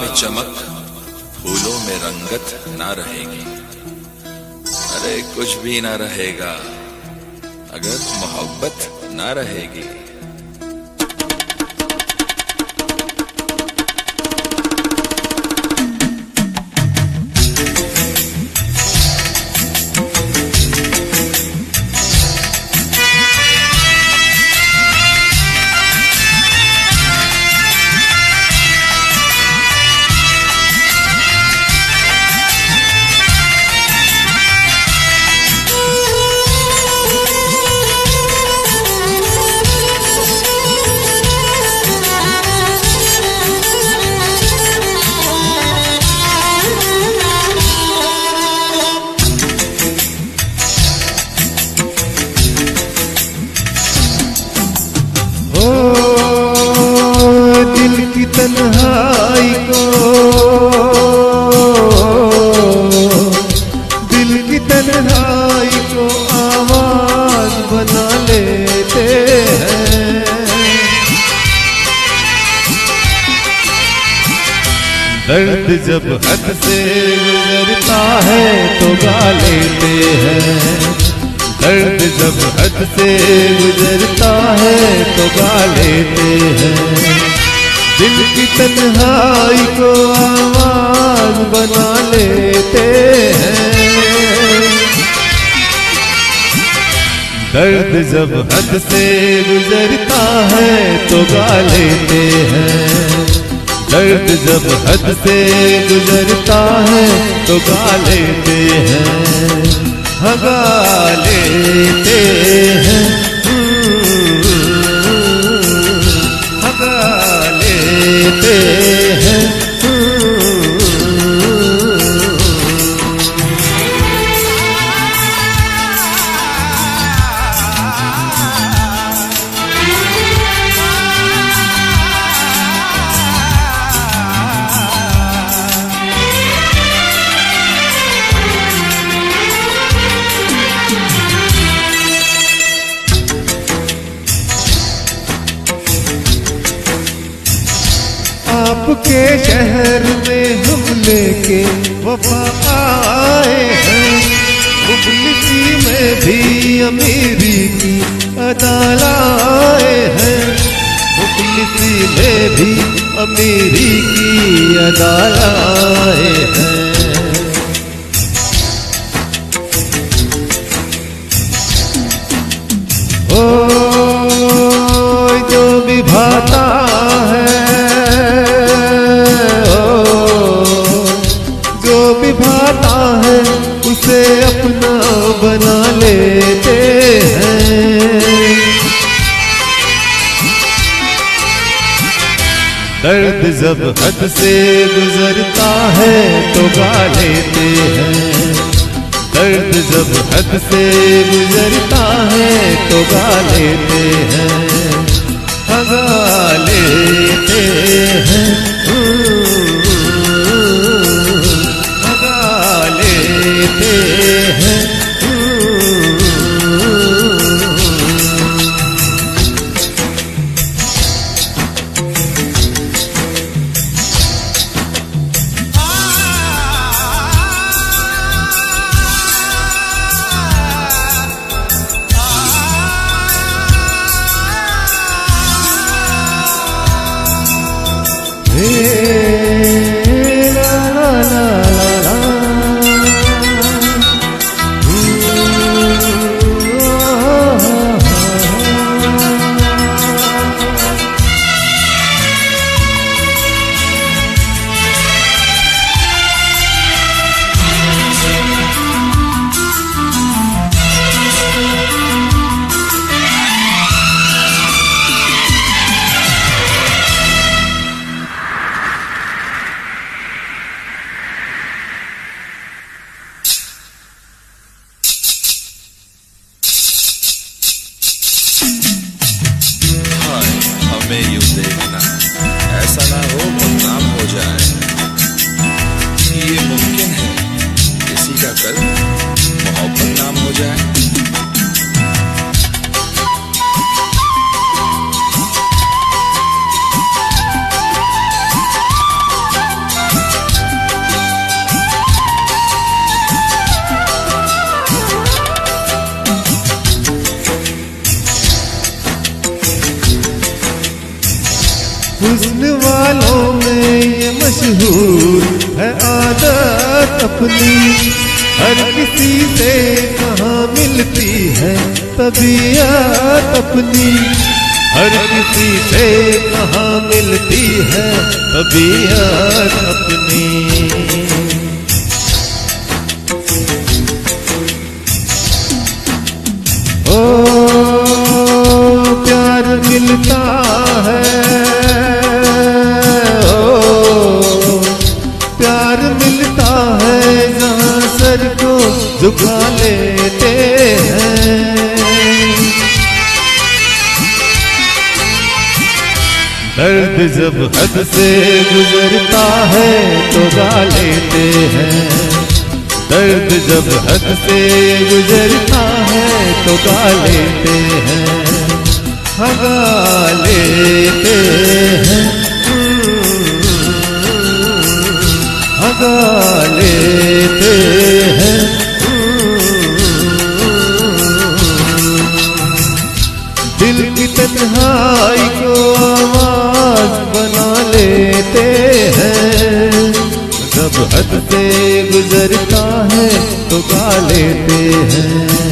चमक, फूलों में रंगत ना रहेगी। अरे कुछ भी ना रहेगा अगर मोहब्बत ना रहेगी। दिल की तन्हाई को, दिल की तन्हाई को आवाज बना लेते हैं। दर्द जब हद से गुजरता है तो गा लेते हैं। दर्द जब हद से गुजरता है तो गा लेते हैं। दिल की तन्हाई को आवाज बना लेते हैं। दर्द जब हद से गुजरता है तो गा लेते हैं। दर्द जब हद से गुजरता है तो गा लेते हैं। गा लेते हैं, गा लेते हैं। आपके शहर में हम लेके वफा आए हैं। मुफलिसी में भी अमीरी की अदा लाए हैं। मुफलिसी में भी अमीरी की अदा लाए हैं। ओ जो भी भाता है, भाता है उसे अपना बना लेते हैं। दर्द जब हद से गुजरता है तो गा लेते हैं। दर्द जब हद से गुजरता है तो गा लेते हैं। गा लेते हैं, लेते हैं। हमें यूं देखना, ऐसा ना हो बदनाम हो जाए। ये मुमकिन है किसी का कल मोहब्बत नाम हो जाए। मशहूर है आदत अपनी, हर किसी से कहाँ मिलती है तबीयत अपनी, हर किसी से कहाँ मिलती है तबीयत अपनी। ओ प्यार मिलता है, ओ प्यार मिलता है जहाँ सर को झुका लेते हैं। दर्द जब हद से गुजरता है तो गा लेते हैं, दर्द जब हद से गुजरता है तो गा लेते हैं, हाँ गा लेते हैं, हाँ गा लेते हैं। दिल की तन्हाई को आवाज बना लेते हैं, जब हद से गुजरता है तो गा लेते हैं।